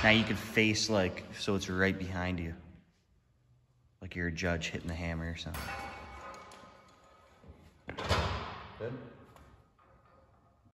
Now you can face like, so it's right behind you. Like you're a judge hitting the hammer or something. Good.